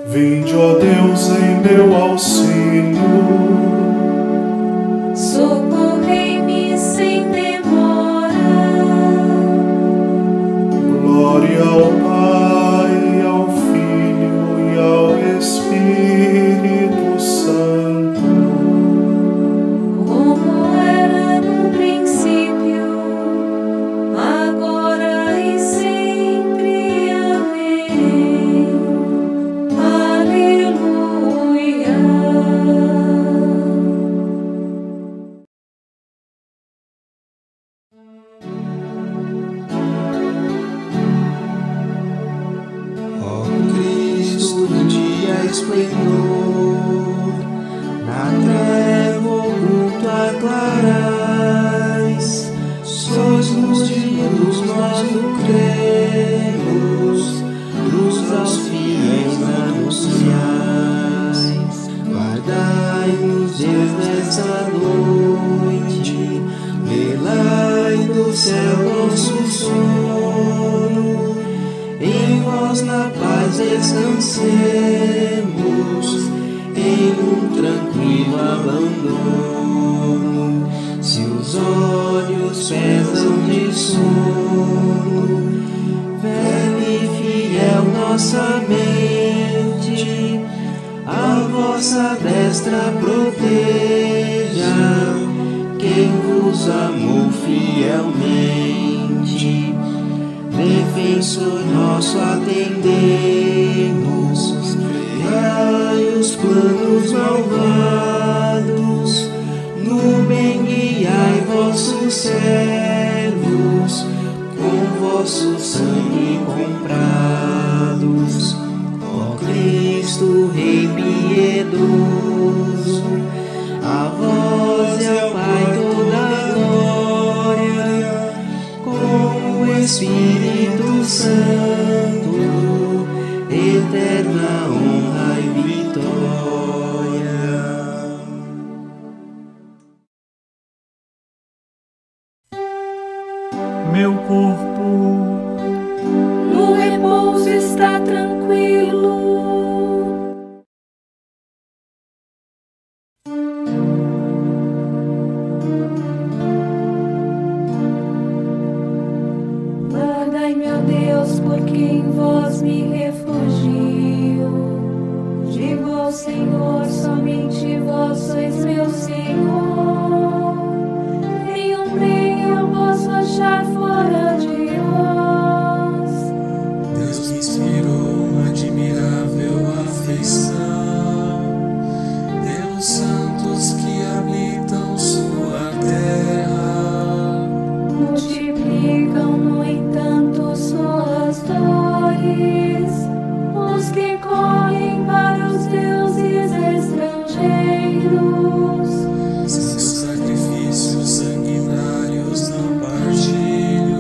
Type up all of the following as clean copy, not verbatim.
Vinde, ó Deus, em meu auxílio. Socorrei-me sem demora. Glória ao Pai, ao Filho e ao Espírito Santo. Como era no princípio, agora e sempre. Amém. Aleluia. Ó Cristo, um dia esplendor, na treva oculto aclarais, sois luz de luz, nós o cremos, luz aos fiéis anunciais. Guardai-nos, Deus, nesta noite, velai do céu nosso sono, em vós na paz descansemos, em um tranquilo abandono. Se os olhos pesam de sono, velha e fiel nossa mente, a vossa destra proteja, quem vos amou fielmente. Defensor nosso, atendei-nos, freai os planos malvados, no bem guiai vossos servos, com vosso sangue comprados. Ó Cristo, Rei piedoso, a vós e ao Pai toda a glória, com o Espírito Santo, eterna honra e vitória. Meu corpo No repouso está tranquilo. Guardai, meu Deus, porque em vós me refugio. Digo ao Senhor, somente vós sois meu Senhor. Nenhum bem eu posso achar fora de vós. Deus me inspirou uma admirável afeição pelos santos que habitam sua terra. Multiplicam, no entanto, suas dores, os que correm para os deuses estrangeiros. Seus sacrifícios sanguinários não partilham.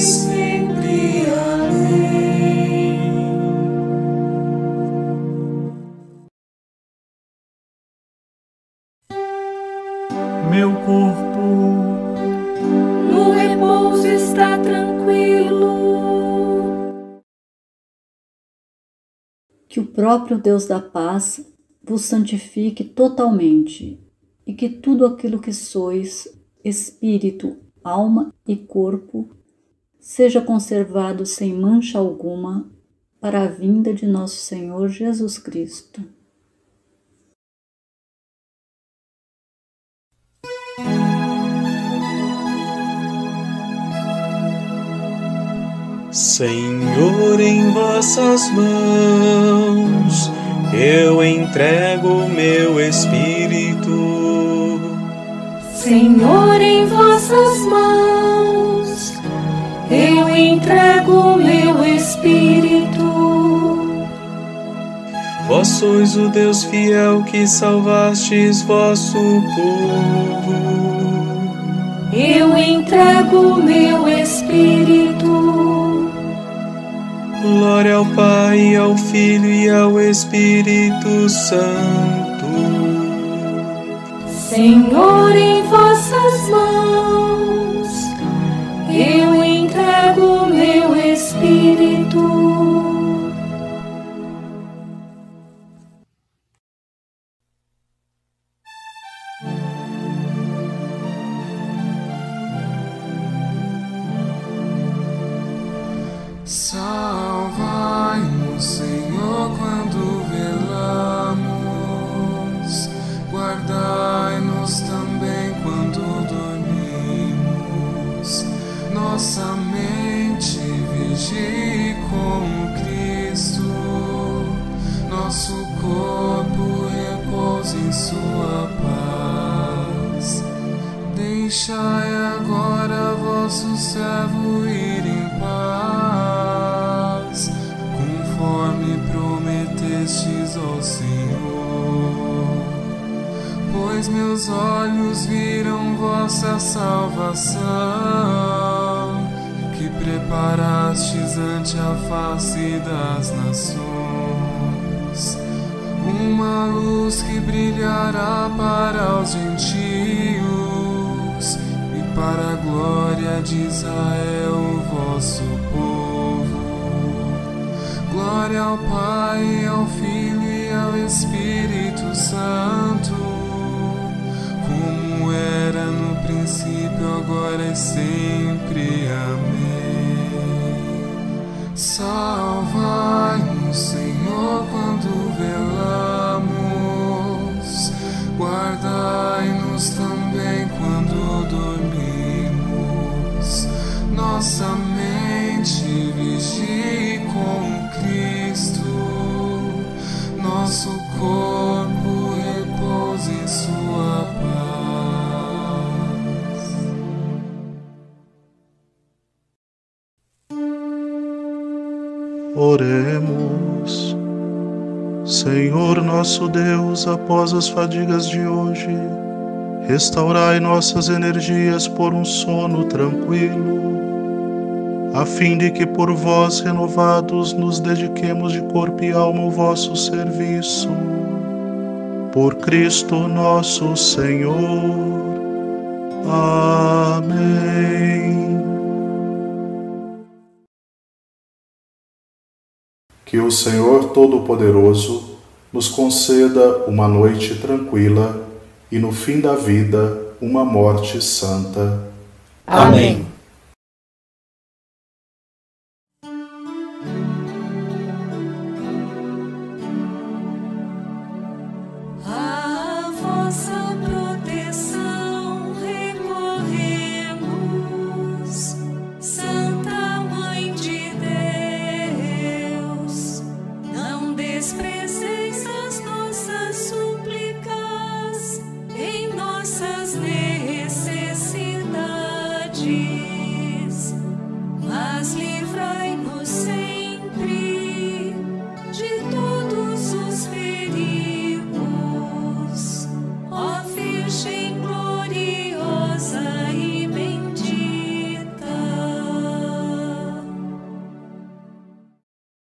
sempre. Amém. Meu corpo no repouso está tranquilo. Que o próprio Deus da paz vos santifique totalmente, e que tudo aquilo que sois, espírito, alma e corpo, seja conservado sem mancha alguma para a vinda de nosso Senhor Jesus Cristo. Senhor, em vossas mãos eu entrego meu espírito. Senhor, em vossas mãos eu entrego meu espírito. Vós sois o Deus fiel que salvastes vosso povo. Eu entrego meu espírito. Glória ao Pai, ao Filho e ao Espírito Santo. Senhor, em vossas mãos eu entrego meu espírito. Salvai-nos, Senhor, quando velamos, guardai-nos também quando dormimos. Nossa mente vigie com Cristo, nosso corpo repousa em sua paz. Deixai agora vosso servo ir em paz, conforme prometestes ao Senhor. Pois meus olhos viram vossa salvação, que preparastes ante a face das nações, uma luz que brilhará para os gentios e para a glória de Israel, vosso povo. Glória ao Pai, ao Filho e ao Espírito Santo, como era no princípio, agora e sempre. Amém. Salvai-nos, Senhor, quando velamos, guardai-nos também quando dormimos. Nossa mente vigie com Cristo, nosso corpo repousa em sua paz. Oremos. Senhor nosso Deus, após as fadigas de hoje, restaurai nossas energias por um sono tranquilo, a fim de que por vós renovados nos dediquemos de corpo e alma ao vosso serviço. Por Cristo nosso Senhor. Amém. Que o Senhor Todo-Poderoso nos conceda uma noite tranquila e no fim da vida uma morte santa. Amém.